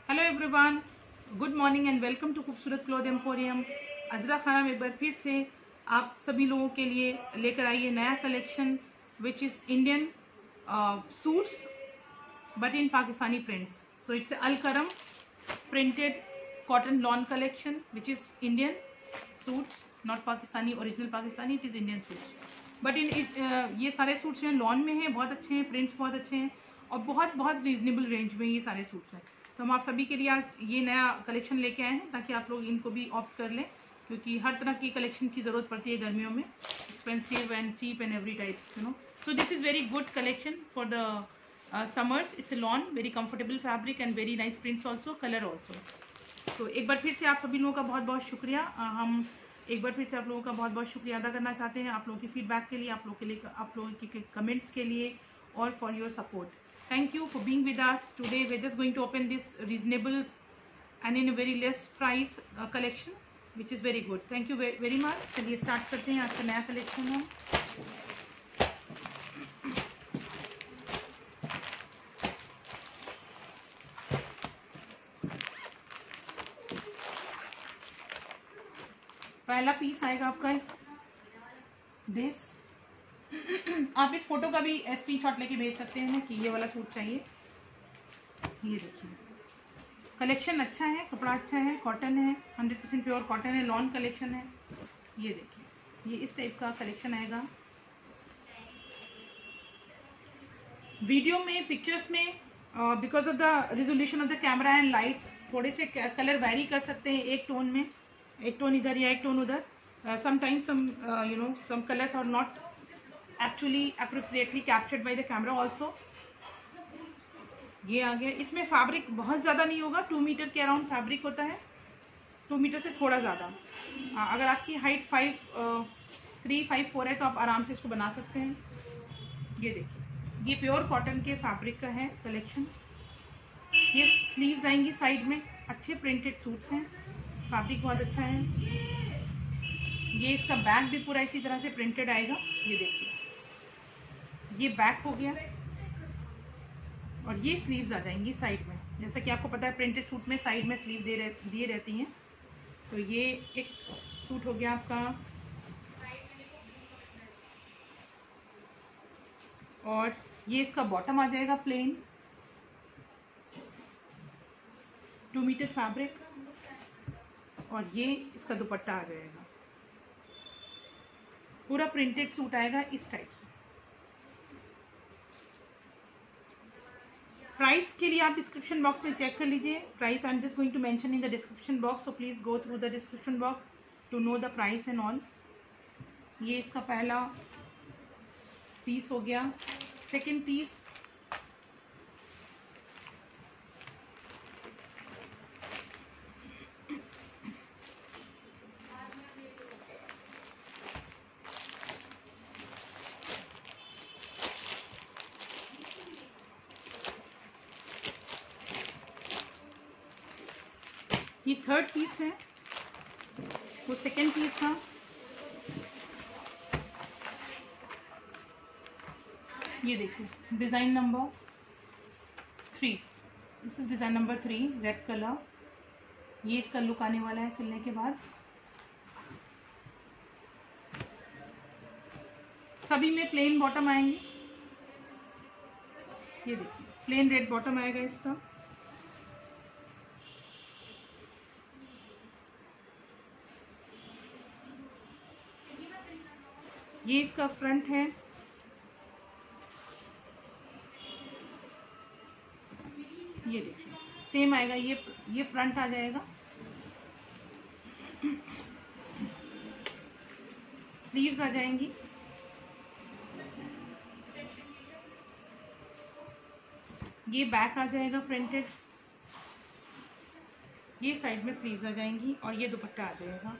Hello everyone, good morning and welcome to Khubsurat cloth emporium. Azra Khanam एक बार फिर से आप सभी लोगों के लिए लेकर आई है नया collection which is Indian suits but in Pakistani prints. So it's Al Karam printed cotton lawn collection which is Indian suits, not Pakistani original Pakistani, it is Indian suits but in ये सारे सूट्स जो हैं लॉन में हैं, बहुत अच्छे हैं, प्रिंट्स बहुत अच्छे हैं और बहुत बहुत रीजनेबल रेंज में ये सारे सूट्स हैं। तो हम आप सभी के लिए आज ये नया कलेक्शन लेके आए हैं ताकि आप लोग इनको भी ऑप्ट कर लें, क्योंकि हर तरह की कलेक्शन की ज़रूरत पड़ती है गर्मियों में, expensive and cheap and every type, you know. So this is very good collection for the summers. It's a lawn, very comfortable fabric and very nice prints also, colour also. तो एक बार फिर से आप सभी लोगों का बहुत बहुत शुक्रिया। हम एक बार फिर से आप लोगों का बहुत बहुत शुक्रिया अदा करना चाहते हैं, आप लोगों की फीडबैक के लिए, आप लोगों के कमेंट्स के लिए और for your support. Thank you for being with us today. We're just going to open this reasonable and in a very less price collection, which is very good. Thank you very much. चलिए start करते हैं आज का नया collection हम। पहला piece आएगा आपका दिस। आप इस फोटो का भी स्क्रीनशॉट लेके भेज सकते हैं कि ये वाला सूट चाहिए। ये देखिए, कलेक्शन अच्छा है, कपड़ा अच्छा है, कॉटन है, 100% प्योर कॉटन है, लॉन कलेक्शन है। ये देखिए, ये इस टाइप का कलेक्शन आएगा। वीडियो में, पिक्चर्स में because of the resolution of the camera and lights थोड़े से कलर वैरी कर सकते हैं, एक टोन में, एक टोन इधर या एक टोन उधर। Sometimes some colors are not actually appropriately captured by the camera also। ये आ गया। इसमें फैब्रिक बहुत ज़्यादा नहीं होगा, 2 मीटर के अराउंड फैब्रिक होता है, 2 मीटर से थोड़ा ज़्यादा। अगर आपकी हाइट 5'3", 5'4" है तो आप आराम से इसको बना सकते हैं। ये देखिए, ये प्योर कॉटन के फैब्रिक का है कलेक्शन। ये स्लीव्स आएंगी साइड में, अच्छे प्रिंटेड सूट्स हैं, फैब्रिक बहुत अच्छा है। ये इसका बैक भी पूरा इसी तरह से प्रिंटेड आएगा। ये देखिए, ये बैक हो गया और ये स्लीव्स आ जाएंगी साइड में। जैसा कि आपको पता है प्रिंटेड सूट में साइड में स्लीव दिए रहती हैं। तो ये एक सूट हो गया आपका। और ये इसका बॉटम आ जाएगा प्लेन, 2 मीटर फैब्रिक, और ये इसका दुपट्टा आ जाएगा। पूरा प्रिंटेड सूट आएगा इस टाइप से। प्राइस के लिए आप डिस्क्रिप्शन बॉक्स में चेक कर लीजिए। Price I am just going to mention in the description box, so please go through the description box to know the price and all. ये इसका पहला पीस हो गया। सेकंड पीस, ये थर्ड पीस है, वो सेकंड पीस था। ये देखिए, design number 3, this is design number 3, red colour. ये इसका लुक आने वाला है सिलने के बाद। सभी में प्लेन बॉटम आएंगे। ये देखिए, प्लेन रेड बॉटम आएगा इसका। ये इसका फ्रंट है। ये देखिए, सेम आएगा, ये फ्रंट आ जाएगा। स्लीव्स आ जाएंगी। ये बैक आ जाएगा प्रिंटेड, ये साइड में स्लीव्स आ जाएंगी और ये दुपट्टा आ जाएगा।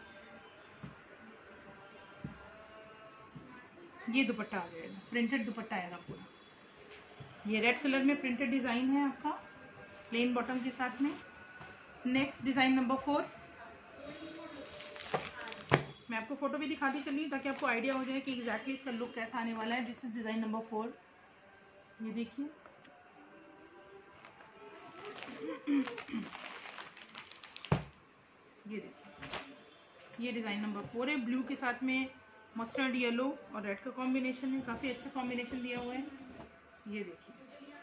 ये दुपट्टा आ जाएगा, प्रिंटेड दुपट्टा आएगा पूरा। ये रेड कलर में प्रिंटेड डिजाइन है आपका, प्लेन बॉटम के साथ में। नेक्स्ट डिजाइन नंबर 4, मैं आपको फोटो भी दिखाती चली ताकि आपको आइडिया हो जाए कि एग्जैक्टली इसका लुक कैसा आने वाला है। This is design number 4। ये देखिए, ये देखिए, ये डिज़ाइन नंबर 4 है। ब्लू के साथ में मस्टर्ड येलो और रेड का कॉम्बिनेशन है, काफ़ी अच्छा कॉम्बिनेशन दिया हुआ है। ये देखिए,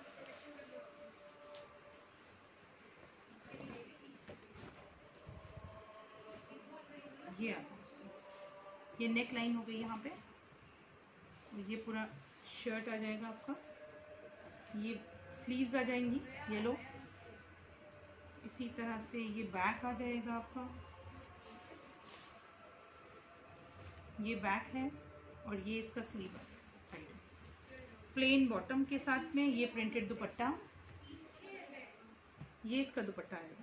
ये नेक लाइन हो गई यहाँ पे, और ये पूरा शर्ट आ जाएगा आपका। ये स्लीव्स आ जाएंगी येलो, इसी तरह से ये बैक आ जाएगा आपका, ये बैक है, और ये इसका स्लीव है साइड। प्लेन बॉटम के साथ में ये प्रिंटेड दुपट्टा, ये इसका दुपट्टा आएगा।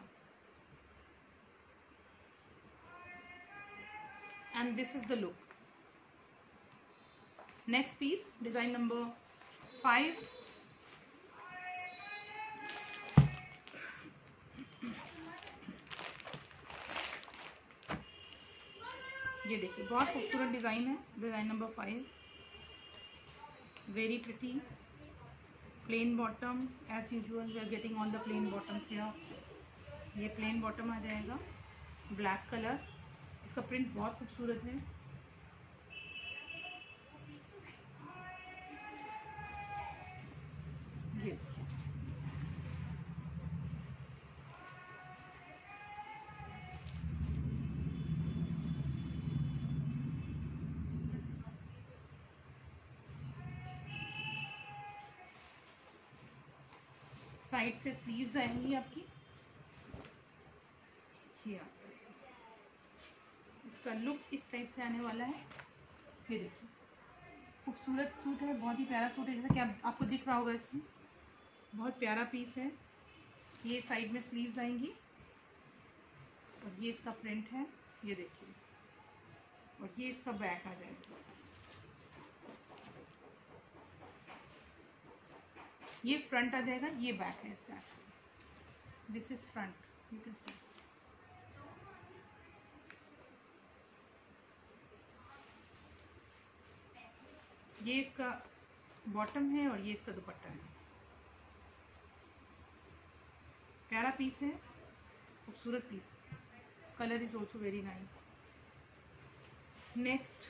And this is the look. Next piece, design number 5। ये देखिए, बहुत खूबसूरत डिजाइन है। Design number 5, very pretty. Plain bottom, as usual we are getting on the plain bottoms here. ये प्लेन बॉटम आ जाएगा, ब्लैक कलर। इसका प्रिंट बहुत खूबसूरत है। ये साइड से स्लीव्स आएंगी आपकी। ये इसका लुक इस टाइप से आने वाला है। ये देखिए, खूबसूरत सूट है, बहुत ही प्यारा सूट है, जैसा कि आपको दिख रहा होगा। इसमें बहुत प्यारा पीस है। ये साइड में स्लीव्स आएंगी, और ये इसका प्रिंट है। ये देखिए, और ये इसका बैक आ जाएगा। ये फ्रंट आ जाएगा, ये बैक है इसका। This is front, you can see. ये इसका बॉटम है, और ये इसका दुपट्टा है। प्यारा पीस है, खूबसूरत piece. Colour is also very nice. Next,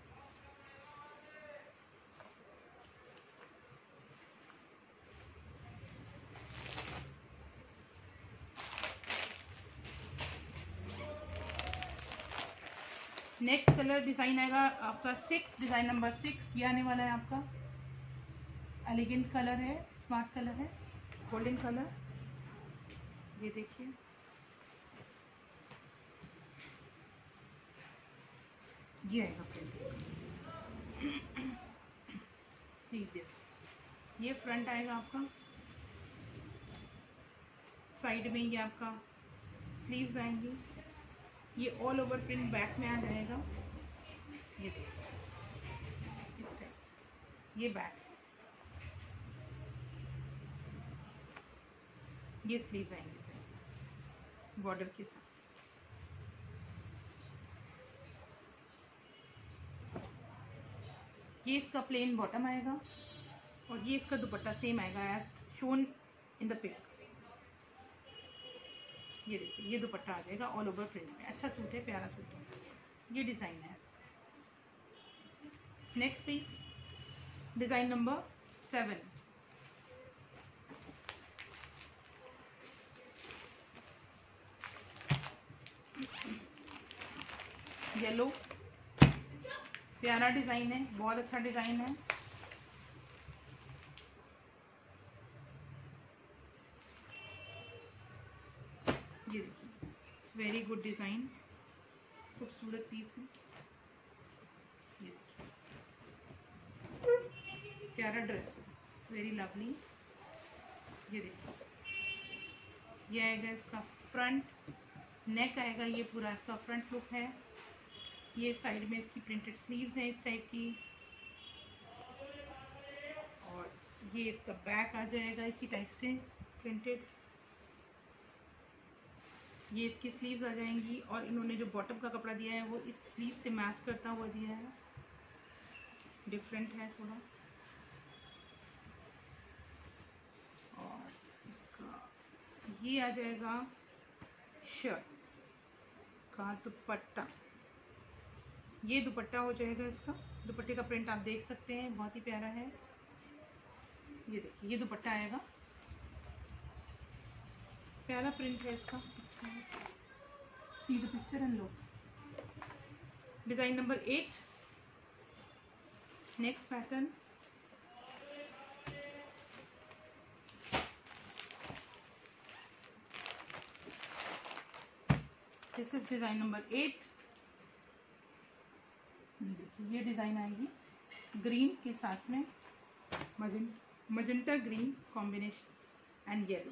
next colour design आएगा आपका 6, डिजाइन नंबर 6। ये आने वाला है आपका। एलिगेंट कलर है, स्मार्ट कलर है, गोल्डन कलर। ये देखिए, ये आएगा दिस। ये फ्रंट आएगा आपका। साइड में ये आपका स्लीव्स आएंगी। ये ऑल ओवर प्रिंट बैक में आ जाएगा। ये देखिए, इस टाइप से ये बैक, ये स्लीव्स आएंगे बॉर्डर के साथ। ये इसका प्लेन बॉटम आएगा, और ये इसका दुपट्टा सेम आएगा as shown in the pic. ये देखिए, ये दुपट्टा आ जाएगा ऑल ओवर प्रिंट में। अच्छा सूट है, प्यारा सूट है। ये डिज़ाइन है इसका। Next piece, design number 7। Yellow, प्यारा डिज़ाइन है, बहुत अच्छा डिज़ाइन है। ये देखिए, वेरी गुड डिज़ाइन, खूबसूरत पीस है। ये देखिए, प्यारा ड्रेस है, वेरी लवली। ये देखिए, ये आएगा इसका फ्रंट, नेक आएगा। ये पूरा इसका फ्रंट लुक है। ये साइड में इसकी प्रिंटेड स्लीव्स हैं इस टाइप की, और ये इसका बैक आ जाएगा इसी टाइप से प्रिंटेड। ये इसकी स्लीव्स आ जाएंगी, और इन्होंने जो बॉटम का कपड़ा दिया है वो इस स्लीव से मैच करता हुआ दिया है, डिफरेंट है थोड़ा। और इसका ये आ जाएगा शर्ट। इसका दुपट्टा, ये दुपट्टा हो जाएगा इसका। दुपट्टे का प्रिंट आप देख सकते हैं, बहुत ही प्यारा है। ये देखिए, ये दुपट्टा आएगा, प्यारा प्रिंट है इसका। अच्छा है, see the picture and look. Design number 8, next pattern. This is design number 8। देखिए, ये डिज़ाइन आएगी ग्रीन के साथ में, magenta green combination and yellow.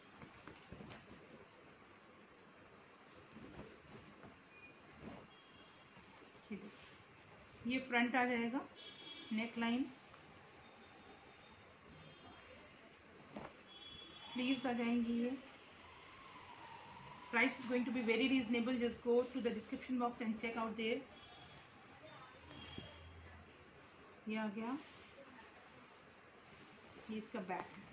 ये फ्रंट आ जाएगा, नेक लाइन, स्लीव्स आ जाएंगी। ये price is going to be very reasonable, just go to the description box and check out there. ये आ गया, ये इसका बैक है।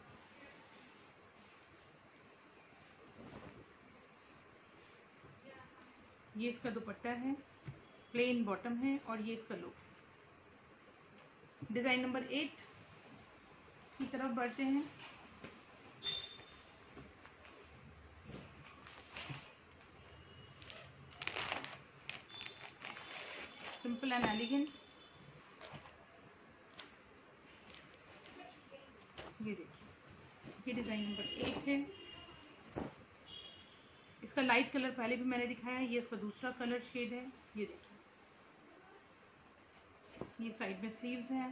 ये इसका दुपट्टा है, प्लेन बॉटम है, और ये इसका लुक। डिजाइन नंबर 8 की तरफ बढ़ते हैं। Simple and elegant. ये देखिए, ये डिजाइन नंबर 8 है। इसका लाइट कलर पहले भी मैंने दिखाया, ये इसका दूसरा कलर शेड है। ये देखिए, ये साइड में स्लीव्स हैं।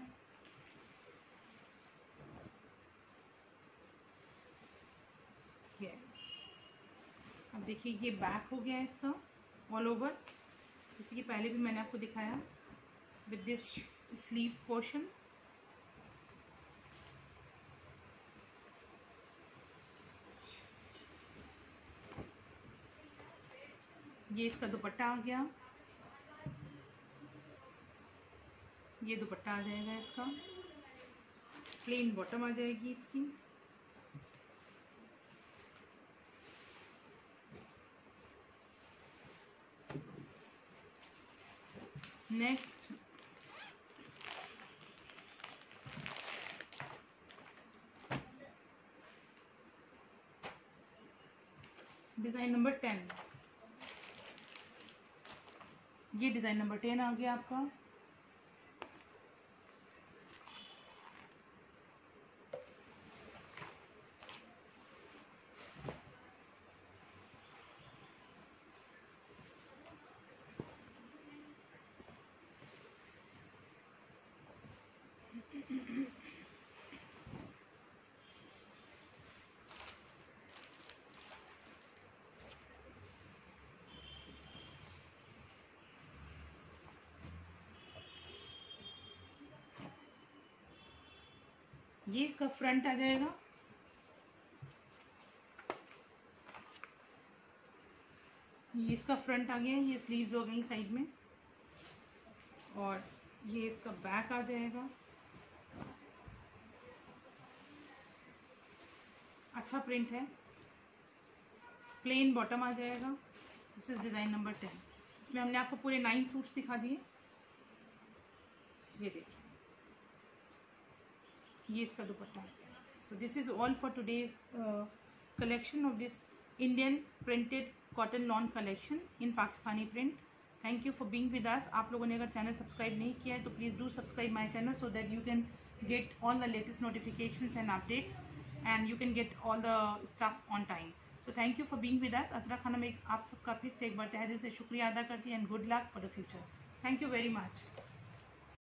ये अब देखिए, ये बैक हो गया है इसका ऑल ओवर, जैसे कि पहले भी मैंने आपको दिखाया, विद दिस स्लीव पोर्शन। ये इसका दुपट्टा आ गया, ये दुपट्टा आ जाएगा इसका, प्लेन बॉटम आ जाएगी इसकी। Next design number 10। ये डिजाइन नंबर 10 आ गया आपका। ये इसका फ्रंट आ जाएगा, ये इसका फ्रंट आ गया, ये स्लीव्स हो गई साइड में, और ये इसका बैक आ जाएगा। अच्छा प्रिंट है, प्लेन बॉटम आ जाएगा। This is design number 10। इसमें हमने आपको पूरे 9 सूट्स दिखा दिए। ये देखिए, ये इसका दुपट्टा है। So this is all for today's collection of this Indian printed cotton lawn collection in Pakistani print. Thank you for being with us. आप लोगों ने अगर चैनल सब्सक्राइब नहीं किया है तो please do subscribe my channel so that you can get all the latest notifications and updates and you can get all the stuff on time. So thank you for being with us. Azra Khanam आप सबका फिर से एक बार तहे दिल से शुक्रिया अदा करती है and good luck for the future. Thank you very much.